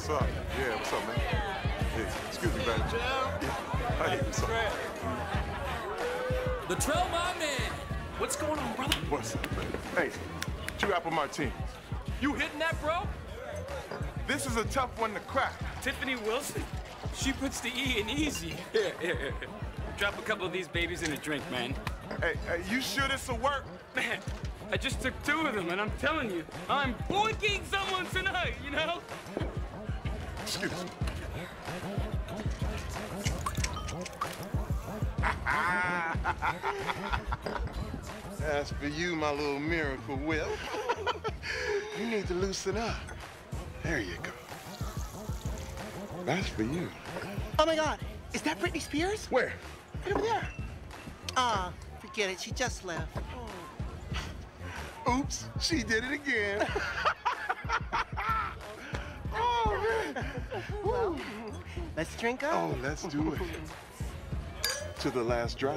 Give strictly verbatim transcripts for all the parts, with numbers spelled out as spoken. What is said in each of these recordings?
What's up? Yeah, what's up, man? Hey, excuse me, baby. Yeah. Hey, what's up? Latrell, my man. What's going on, brother? What's up, man? Hey, two apple martinis. You hitting that, bro? This is a tough one to crack. Tiffany Wilson? She puts the E in easy. Yeah, yeah, yeah. Drop a couple of these babies in a drink, man. Hey, hey, you sure this'll work? Man, I just took two of them, and I'm telling you, I'm boinking someone tonight, you know? Excuse me. That's for you, my little miracle whip. You need to loosen up. There you go. That's for you. Oh my God, is that Britney Spears? Where? Right over there. Ah, forget it, she just left. Oh. Oops, she did it again. Oh, man. Well, let's drink up. Oh, let's do it. To the last drop.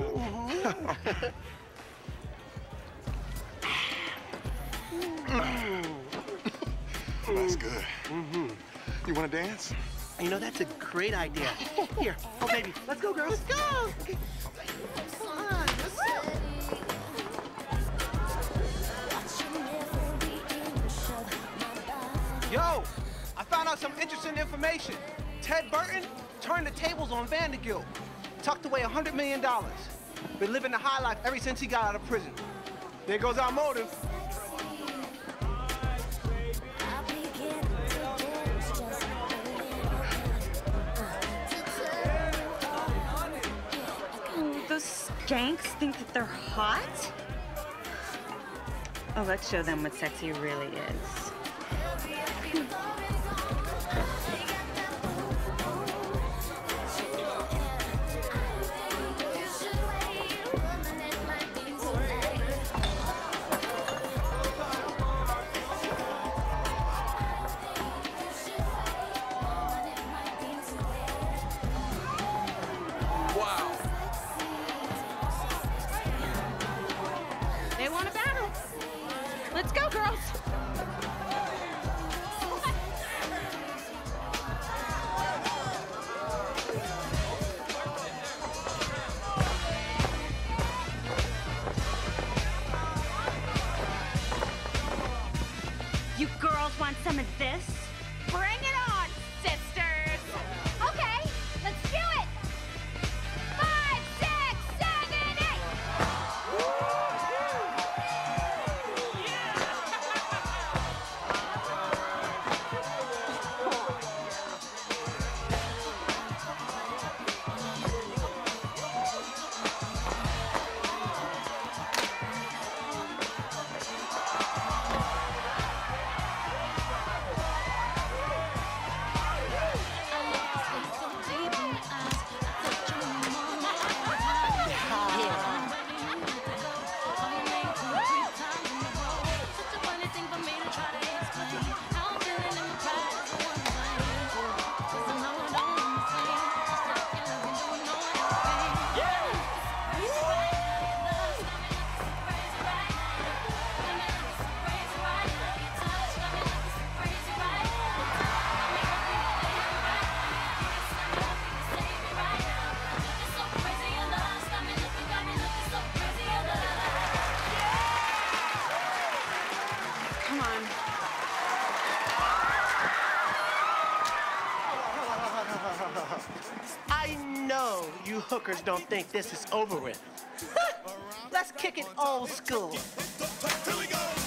That's good. Mm-hmm. You want to dance? You know, that's a great idea. Here, oh baby, let's go, girls. Let's go. Okay. Come on, let's go. Yo, I found out some interesting information. Ted Burton turned the tables on Vandergilt, tucked away one hundred million dollars. Been living the high life ever since he got out of prison. There goes our motive. Those skanks think that they're hot? Oh, let's show them what sexy really is. They want a battle. Let's go, girls. You girls want some of this? Bring it on, sisters. Okay, let's do it. Five, six, seven, eight. Come on. I know you hookers don't think this is over with. Let's kick it old school. Here we go.